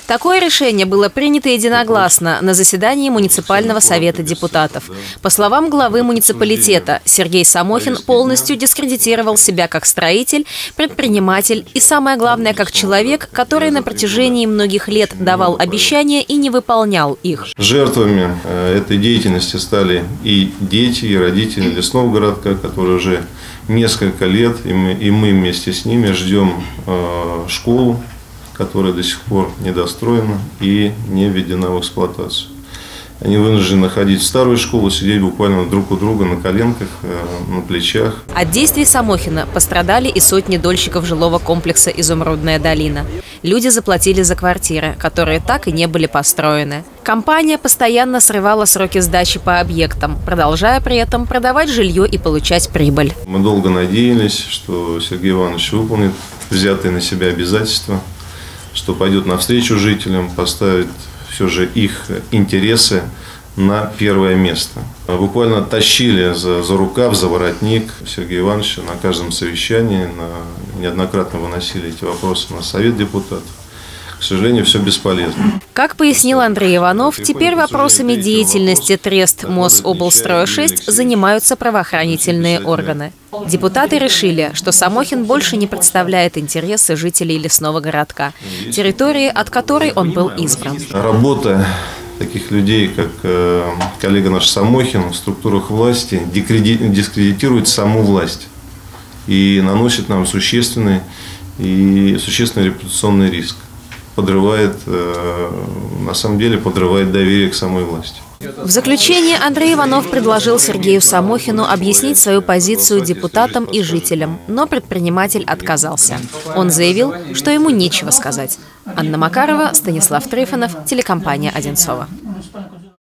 Такое решение было принято единогласно на заседании муниципального совета депутатов. По словам главы муниципалитета, Сергей Самохин полностью дискредитировал себя как строитель, предприниматель и, самое главное, как человек, который на протяжении многих лет давал обещания и не выполнял их. Жертвами этой деятельности стали и дети, и родители лесного городка, которые уже несколько лет, и мы вместе с ними ждем школу, которая до сих пор недостроена и не введена в эксплуатацию. Они вынуждены ходить в старую школу, сидеть буквально друг у друга на коленках, на плечах. От действий Самохина пострадали и сотни дольщиков жилого комплекса «Изумрудная долина». Люди заплатили за квартиры, которые так и не были построены. Компания постоянно срывала сроки сдачи по объектам, продолжая при этом продавать жилье и получать прибыль. Мы долго надеялись, что Сергей Иванович выполнит взятые на себя обязательства, что пойдет навстречу жителям, поставит все же их интересы на первое место. Буквально тащили за рукав, за воротник Сергея Ивановича на каждом совещании, неоднократно выносили эти вопросы на совет депутатов. К сожалению, все бесполезно. Как пояснил Андрей Иванов, теперь вопросами деятельности Трест Мособлстроя-6 занимаются правоохранительные органы. Депутаты решили, что Самохин больше не представляет интересы жителей лесного городка, территории, от которой он был избран. Работа таких людей, как коллега наш Самохин, в структурах власти дискредитирует саму власть и наносит нам существенный репутационный риск. На самом деле подрывает доверие к самой власти. В заключение Андрей Иванов предложил Сергею Самохину объяснить свою позицию депутатам и жителям, но предприниматель отказался. Он заявил, что ему нечего сказать. Анна Макарова, Станислав Трифонов, телекомпания «Одинцово».